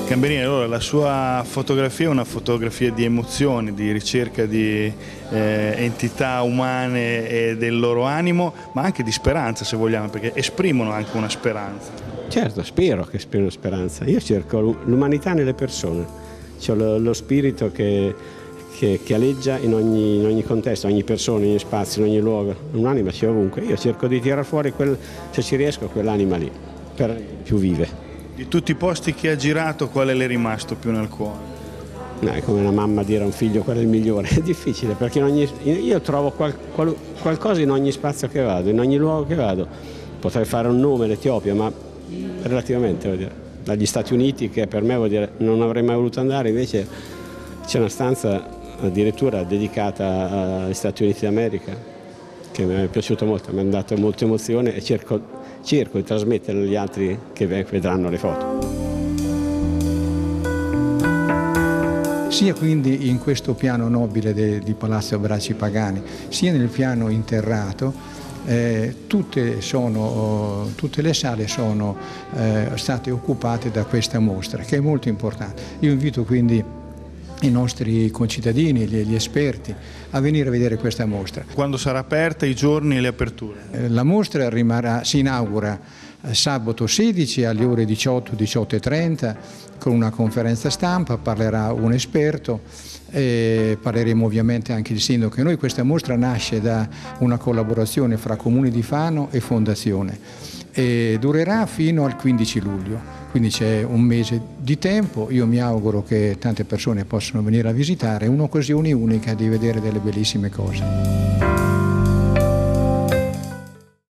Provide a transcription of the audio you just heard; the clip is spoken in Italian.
Gamberini, allora la sua fotografia è una fotografia di emozioni, di ricerca di entità umane e del loro animo, ma anche di speranza, se vogliamo, perché esprimono anche una speranza. Certo, spero che esprimono speranza. Io cerco l'umanità nelle persone, cioè lo spirito che aleggia in ogni contesto, in ogni persona, in ogni spazio, in ogni luogo. Un'anima c'è ovunque. Io cerco di tirare fuori, se ci riesco, quell'anima lì, per più vive. Di tutti i posti che ha girato, quale le è rimasto più nel cuore? No, è come una mamma dire a un figlio quello è il migliore, è difficile perché io trovo qualcosa in ogni spazio che vado, in ogni luogo che vado. Potrei fare un nome, l'Etiopia, ma relativamente, vuol dire, dagli Stati Uniti, che per me vuol dire non avrei mai voluto andare, invece c'è una stanza addirittura dedicata agli Stati Uniti d'America che mi è piaciuto molto, mi ha dato molta emozione e cerco di trasmettere agli altri che vedranno le foto. Sia quindi in questo piano nobile di Palazzo Bracci Pagani, sia nel piano interrato, tutte le sale sono state occupate da questa mostra, che è molto importante. Io invito quindi i nostri concittadini, gli esperti, a venire a vedere questa mostra. Quando sarà aperta, i giorni e le aperture? La mostra si inaugura sabato 16 alle ore 18-18:30 con una conferenza stampa, parlerà un esperto e parleremo ovviamente anche il sindaco. Noi questa mostra nasce da una collaborazione fra Comune di Fano e Fondazione e durerà fino al 15 luglio. Quindi c'è un mese di tempo, io mi auguro che tante persone possano venire a visitare, è un'occasione unica di vedere delle bellissime cose.